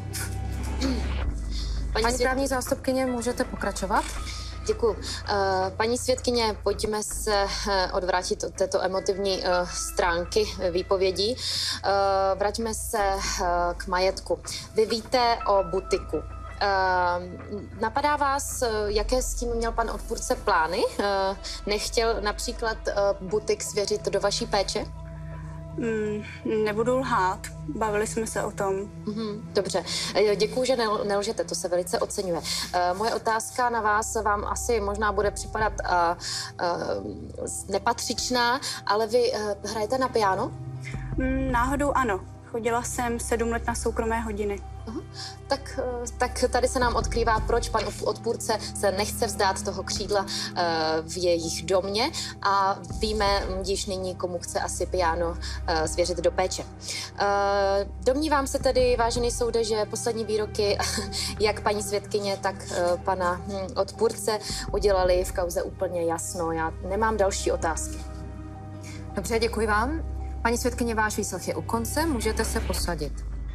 Paní právní zástupkyně, můžete pokračovat? Děkuji. Paní svědkyně, pojďme se odvrátit od této emotivní stránky výpovědí. Vraťme se k majetku. Vy víte o butiku. Napadá vás, jaké s tím měl pan odpůrce plány? Nechtěl například butik svěřit do vaší péče? Nebudu lhát, bavili jsme se o tom. Dobře, děkuju, že nelžete, to se velice oceňuje. Moje otázka na vás vám asi možná bude připadat nepatřičná, ale vy hrajete na piano? Náhodou ano, chodila jsem 7 let na soukromé hodiny. Tak tady se nám odkrývá, proč pan odpůrce se nechce vzdát toho křídla v jejich domě a víme již nyní, komu chce asi piano svěřit do péče. Domnívám se tedy, vážený soude, že poslední výroky jak paní svědkyně, tak pana odpůrce udělali v kauze úplně jasno. Já nemám další otázky. Dobře, děkuji vám. Paní svědkyně, váš výslech je u konce, můžete se posadit.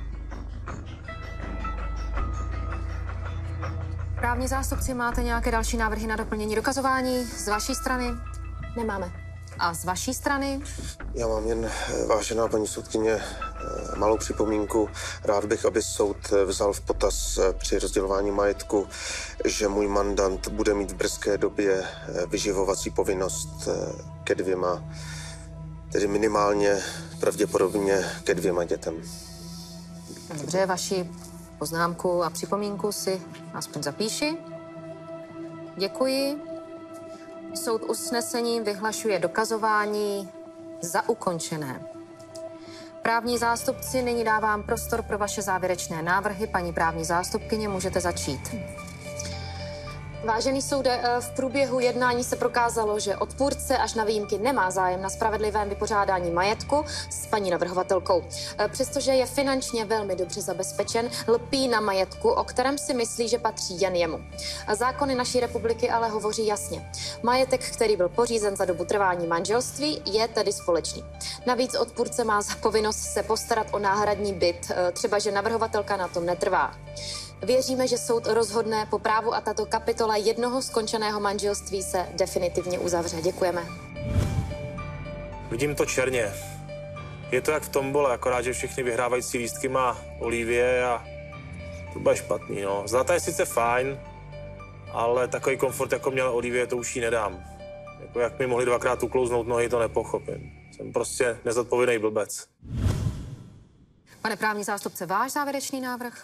Právní zástupci, máte nějaké další návrhy na doplnění dokazování z vaší strany? Nemáme. A z vaší strany? Já mám jen, vážená paní soudkyně, malou připomínku. Rád bych, aby soud vzal v potaz při rozdělování majetku, že můj mandant bude mít v brzké době vyživovací povinnost ke 2, tedy minimálně pravděpodobně ke 2 dětem. Dobře, vaši poznámku a připomínku si aspoň zapíši. Děkuji. Soud usnesením vyhlašuje dokazování za ukončené. Právní zástupci, nyní dávám prostor pro vaše závěrečné návrhy. Paní právní zástupkyně, můžete začít. Vážený soude, v průběhu jednání se prokázalo, že odpůrce až na výjimky nemá zájem na spravedlivém vypořádání majetku s paní navrhovatelkou. Přestože je finančně velmi dobře zabezpečen, lpí na majetku, o kterém si myslí, že patří jen jemu. Zákony naší republiky ale hovoří jasně. Majetek, který byl pořízen za dobu trvání manželství, je tedy společný. Navíc odpůrce má za povinnost se postarat o náhradní byt, třeba že navrhovatelka na tom netrvá. Věříme, že soud rozhodne po právu a tato kapitola jednoho skončeného manželství se definitivně uzavře. Děkujeme. Vidím to černě. Je to jak v tombole, akorát, že všechny vyhrávající lístky má Olivie a to bude špatný, no. Zlatá je sice fajn, ale takový komfort, jako měla Olivie, to už jí nedám. Jako jak mi mohli 2krát uklouznout nohy, to nepochopím. Jsem prostě nezodpovědný blbec. Pane právní zástupce, váš závěrečný návrh?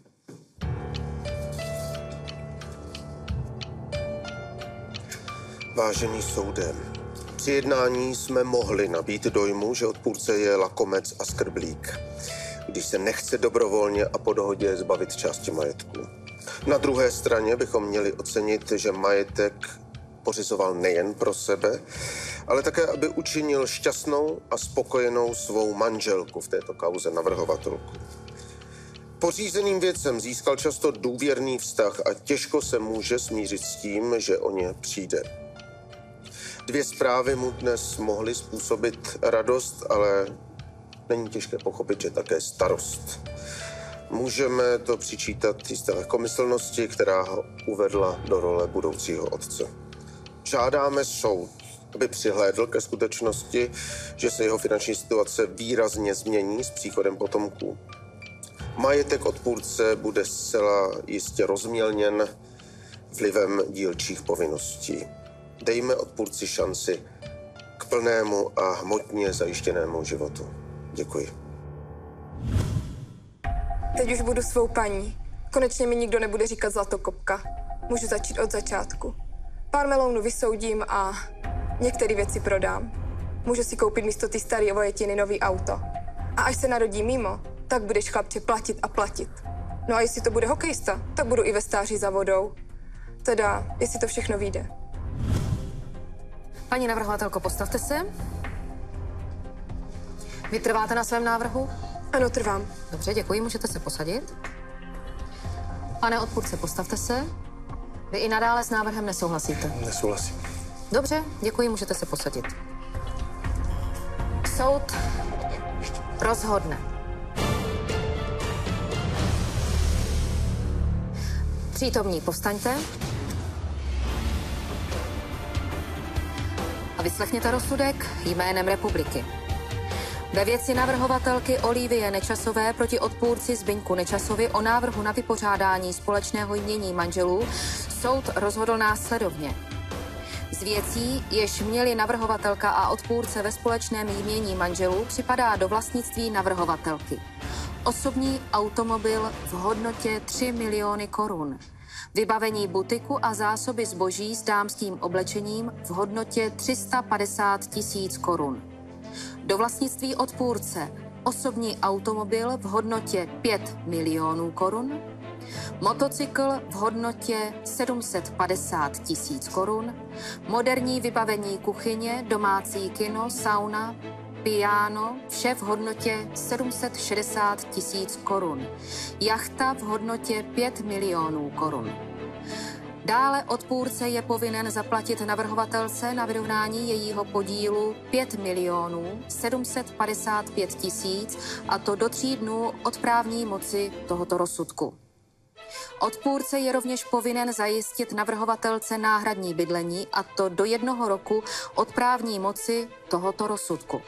Vážený soude, při jednání jsme mohli nabít dojmu, že odpůrce je lakomec a skrblík, když se nechce dobrovolně a po dohodě zbavit části majetku. Na druhé straně bychom měli ocenit, že majetek pořizoval nejen pro sebe, ale také, aby učinil šťastnou a spokojenou svou manželku v této kauze navrhovatelku. Pořízeným věcem získal často důvěrný vztah a těžko se může smířit s tím, že o ně přijde. 2 zprávy mu dnes mohly způsobit radost, ale není těžké pochopit, že také starost. Můžeme to přičítat jisté lehkomyslnosti, která ho uvedla do role budoucího otce. Žádáme soud, aby přihlédl ke skutečnosti, že se jeho finanční situace výrazně změní s příchodem potomků. Majetek odpůrce bude zcela jistě rozmělněn vlivem dílčích povinností. Dejme odpůrci šanci k plnému a hmotně zajištěnému životu. Děkuji. Teď už budu svou paní. Konečně mi nikdo nebude říkat zlatokopka. Můžu začít od začátku. Pár melounů vysoudím a některé věci prodám. Můžu si koupit místo ty staré ovojetiny nový auto. A až se narodí Mimo, tak budeš, chlapče, platit a platit. No a jestli to bude hokejista, tak budu i ve stáří za vodou. Teda, jestli to všechno vyjde. Paní navrhovatelko, postavte se. Vy trváte na svém návrhu? Ano, trvám. Dobře, děkuji, můžete se posadit. Pane odpůrce, postavte se. Vy i nadále s návrhem nesouhlasíte? Nesouhlasím. Dobře, děkuji, můžete se posadit. Soud rozhodne. Přítomní, povstaňte. A vyslechněte rozsudek jménem republiky. Ve věci navrhovatelky Olivie Nečasové proti odpůrci Zbyňku Nečasovi o návrhu na vypořádání společného jmění manželů soud rozhodl následovně. Z věcí, jež měli navrhovatelka a odpůrce ve společném jmění manželů, připadá do vlastnictví navrhovatelky osobní automobil v hodnotě 3 miliony korun, vybavení butiku a zásoby zboží s dámským oblečením v hodnotě 350 000 korun. Do vlastnictví odpůrce osobní automobil v hodnotě 5 milionů korun, motocykl v hodnotě 750 000 korun, moderní vybavení kuchyně, domácí kino, sauna, piano, vše v hodnotě 760 000 korun, jachta v hodnotě 5 milionů korun. Dále odpůrce je povinen zaplatit navrhovatelce na vyrovnání jejího podílu 5 755 000, a to do 3 dnů od právní moci tohoto rozsudku. Odpůrce je rovněž povinen zajistit navrhovatelce náhradní bydlení, a to do 1 roku od právní moci tohoto rozsudku.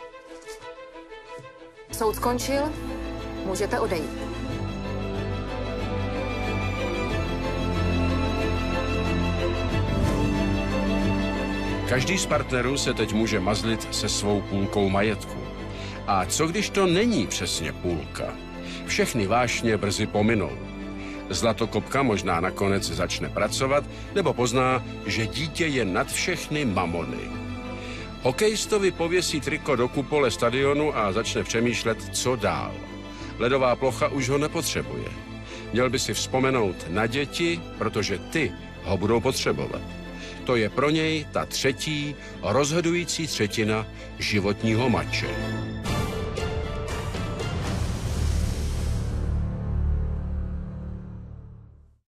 Soud skončil, můžete odejít. Každý z partnerů se teď může mazlit se svou půlkou majetku. A co když to není přesně půlka? Všechny vášně brzy pominou. Zlatokopka možná nakonec začne pracovat nebo pozná, že dítě je nad všechny mamony. Hokejistovi pověsí triko do kupole stadionu a začne přemýšlet, co dál. Ledová plocha už ho nepotřebuje. Měl by si vzpomenout na děti, protože ty ho budou potřebovat. To je pro něj ta třetí, rozhodující třetina životního mače.